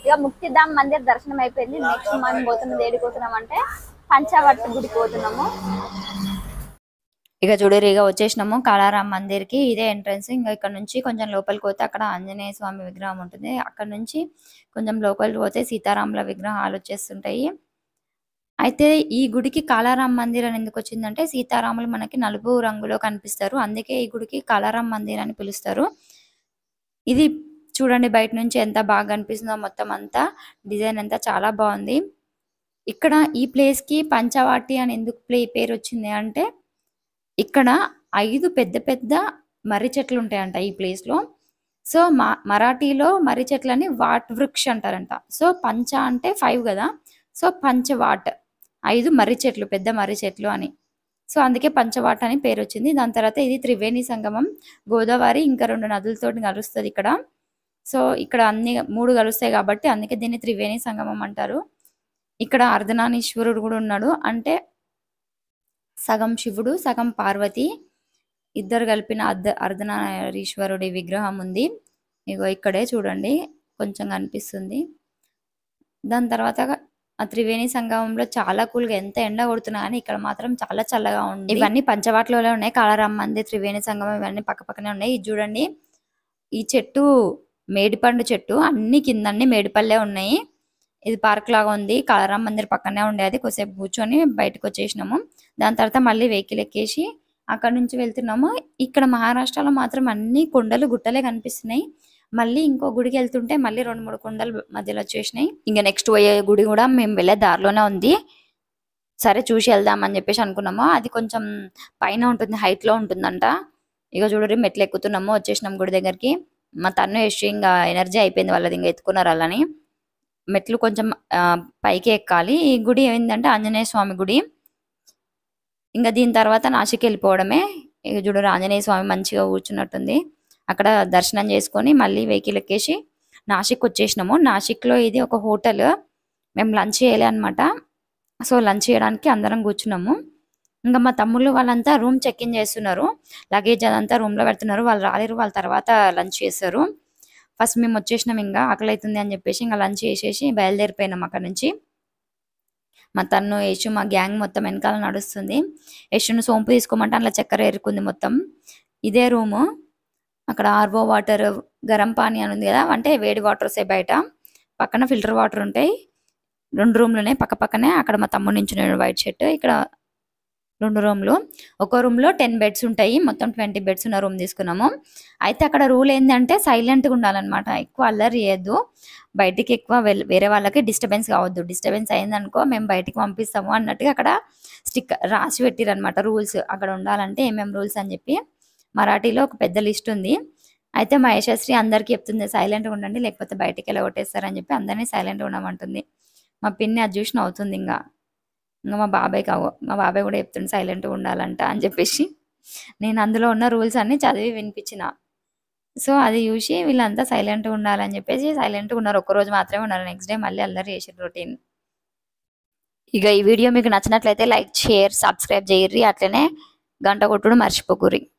ఇక ముక్తిధామ్ మందిర్ దర్శనం అయిపోయింది. నెక్స్ట్ మనం పోతున్నది ఏడికి పోతున్నాం అంటే పంచవటి గుడికి పోతున్నాము. ఇక చూడరు ఇక వచ్చేసినాము కాళారాం మందిర్ కి. ఇదే ఎంట్రన్స్. ఇంకా ఇక్కడ నుంచి కొంచెం లోపలికి పోతే అక్కడ ఆంజనేయ స్వామి విగ్రహం ఉంటుంది. అక్కడ నుంచి కొంచెం లోపలికి పోతే సీతారాముల విగ్రహాలు వచ్చేస్తుంటాయి. అయితే ఈ గుడికి కాళారాం మందిర్ అని ఎందుకు వచ్చిందంటే సీతారాములు మనకి నలుపు రంగులో కనిపిస్తారు, అందుకే ఈ గుడికి కాళారాం మందిర్ అని పిలుస్తారు. ఇది చూడండి బయట నుంచి ఎంత బాగా కనిపిస్తుందో, మొత్తం అంతా డిజైన్ అంతా చాలా బాగుంది. ఇక్కడ ఈ ప్లేస్ కి పంచవాటి అని ఎందుకు పేరు వచ్చింది అంటే ఇక్కడ 5 పెద్ద పెద్ద మర్రి చెట్లు ఉంటాయంట ఈ ప్లేస్ లో. సో మరాఠీలో మర్రి చెట్లని వాట్ వృక్ష అంటారంట. సో పంచ అంటే 5 కదా, సో పంచవాట్ 5 మర్రి చెట్లు, పెద్ద మర్రి చెట్లు అని. సో అందుకే పంచవాట్ అని పేరు వచ్చింది. దాని తర్వాత ఇది త్రివేణి సంగమం, గోదావరి ఇంకా 2 నదులతో కలుస్తుంది ఇక్కడ. సో ఇక్కడ అన్ని 3 కలుస్తాయి కాబట్టి అందుకే దీన్ని త్రివేణి సంగమం అంటారు. ఇక్కడ అర్ధనారీశ్వరుడు కూడా ఉన్నాడు, అంటే సగం శివుడు సగం పార్వతి ఇద్దరు కలిపిన అర్ధనారీశ్వరుడి విగ్రహం ఉంది. ఇగో ఇక్కడే చూడండి కొంచెం కనిపిస్తుంది. దాని తర్వాత ఆ త్రివేణి సంగమంలో చాలా కూల్గా, ఎంత ఎండ కొడుతున్నా కానీ ఇక్కడ మాత్రం చాలా చల్లగా ఉంది. ఇవన్నీ పంచవాట్లోనే ఉన్నాయి. కాళారాం మందిర్, త్రివేణి సంగమం ఇవన్నీ పక్క పక్కనే ఉన్నాయి. ఇది చూడండి ఈ చెట్టు మేడిపండు చెట్టు, అన్ని కింద అన్ని మేడిపల్లె ఉన్నాయి. ఇది పార్క్ లాగా ఉంది. కాళారాం మందిర్ పక్కనే ఉండేది. కొద్దిసేపు కూర్చొని బయటకు వచ్చేసినాము. దాని తర్వాత మళ్ళీ వెహికల్ ఎక్కేసి అక్కడ నుంచి వెళ్తున్నాము. ఇక్కడ మహారాష్ట్రలో మాత్రం అన్ని కొండలు గుట్టలే కనిపిస్తున్నాయి. మళ్ళీ ఇంకో గుడికి వెళ్తుంటే మళ్ళీ 2-3 కొండలు మధ్యలో వచ్చేసినాయి. ఇంకా నెక్స్ట్ పోయే గుడి కూడా మేము వెళ్ళే దారిలోనే ఉంది. సరే చూసి వెళ్దామని చెప్పేసి అనుకున్నాము. అది కొంచెం పైన ఉంటుంది, హైట్ లో ఉంటుందంట. ఇక చూడరి మెట్లు ఎక్కుతున్నాము, వచ్చేసినాం గుడి దగ్గరికి. మా తన్ను యశ్ ఇంకా ఎనర్జీ అయిపోయింది వాళ్ళది, ఇంకా ఎత్తుకున్నారు వాళ్ళని. మెట్లు కొంచెం పైకి ఎక్కాలి. ఈ గుడి ఏంటంటే ఆంజనేయ స్వామి గుడి. ఇంకా దీని తర్వాత నాసిక్ వెళ్ళిపోవడమే. ఇక చూడరు ఆంజనేయ స్వామి మంచిగా కూర్చున్నట్టుంది. అక్కడ దర్శనం చేసుకొని మళ్ళీ వెహికల్ ఎక్కేసి నాసిక్ వచ్చేసినాము. నాసిక్ లో ఇది ఒక హోటల్, మేము లంచ్ చేయాలి అనమాట. సో లంచ్ చేయడానికి అందరం కూర్చున్నాము. ఇంకా మా తమ్ముళ్ళు వాళ్ళంతా రూమ్ చెక్ ఇన్ చేస్తున్నారు, లగేజ్ అదంతా రూమ్ లో పెడుతున్నారు. వాళ్ళు రాలేరు, వాళ్ళ తర్వాత లంచ్ చేస్తారు. ఫస్ట్ మేము వచ్చేసినాం, ఇంకా ఆకలి అవుతుంది అని చెప్పేసి ఇంకా లంచ్ చేసేసి బయలుదేరిపోయినాం అక్కడ నుంచి. మా తన్ను యశు మా గ్యాంగ్ మొత్తం వెనకాల నడుస్తుంది. యశును సోంపు తీసుకోమంటే అట్లా చక్కెర ఎరుకుంది మొత్తం. ఇదే రూము. అక్కడ ఆర్వో వాటర్, గరం పానీ అని ఉంది కదా, అంటే వేడి వాటర్ వస్తాయి బయట. పక్కన ఫిల్టర్ వాటర్ ఉంటాయి. 2 రూమ్లు ఉన్నాయి పక్క పక్కనే. అక్కడ మా తమ్ముడు నుంచి వైట్ షర్ట్. ఇక్కడ 2 రూమ్లు. ఒక రూమ్ లో 10 బెడ్స్ ఉంటాయి. మొత్తం 20 బెడ్స్ ఉన్న రూమ్ తీసుకున్నాము. అయితే అక్కడ రూల్ ఏంటంటే సైలెంట్ గా ఉండాలన్నమాట, ఎక్కువ అల్లరి చేయొద్దు, బయటికి ఎక్కువ వేరే వాళ్ళకి డిస్టర్బెన్స్ కావద్దు. డిస్టర్బెన్స్ అయిందనుకో మేము బయటికి పంపిస్తాము అన్నట్టుగా అక్కడ స్టిక్కర్ రాసి పెట్టిరనమాట రూల్స్. అక్కడ ఉండాలంటే ఏమేమి రూల్స్ అని చెప్పి మరాఠీలో ఒక పెద్ద లిస్ట్ ఉంది. అయితే మా యశస్వి అందరికి చెప్తుంది సైలెంట్గా ఉండండి లేకపోతే బయటికి వెళ్ళి కొట్టేస్తారని చెప్పి అందరినీ సైలెంట్గా ఉండమంటుంది. మా పిన్ని అది చూసి నవ్వుతుంది. ఇంకా మా బాబాయ్ కూడా చెప్తుంది సైలెంట్గా ఉండాలంట అని చెప్పేసి. నేను అందులో ఉన్న రూల్స్ అన్ని చదివి వినిపించిన. సో అది చూసి వీళ్ళంతా సైలెంట్గా ఉండాలని చెప్పేసి సైలెంట్గా ఉన్నారు. ఒక్కరోజు మాత్రమే ఉన్నారు, నెక్స్ట్ డే మళ్ళీ అల్లరి చేసారు రొటీన్. ఇక ఈ వీడియో మీకు నచ్చినట్లయితే లైక్, షేర్, సబ్స్క్రైబ్ చేయర్రి. అట్లనే గంట కొట్టుడు మర్చిపోకుర్రి.